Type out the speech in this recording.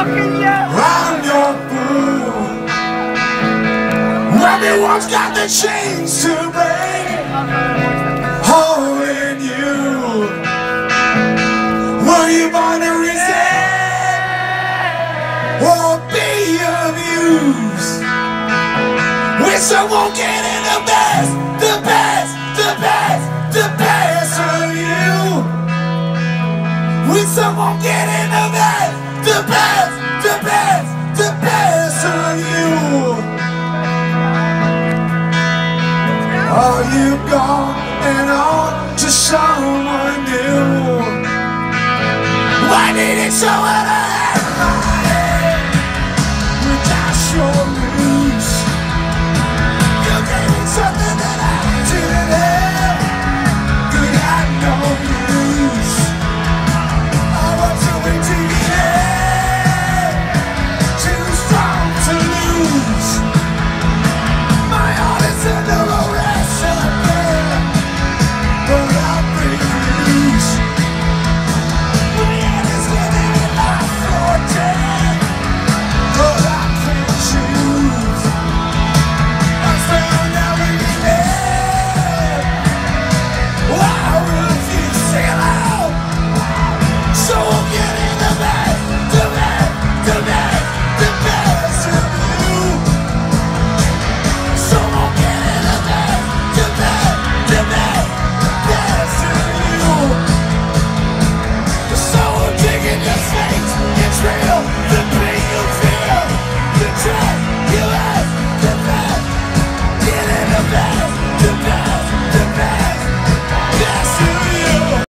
I'm your fool. Everyone's got the chains to break, holding you. Were you born to resist or be abused? When someone getting the best, the best, the best, the best of you. When someone getting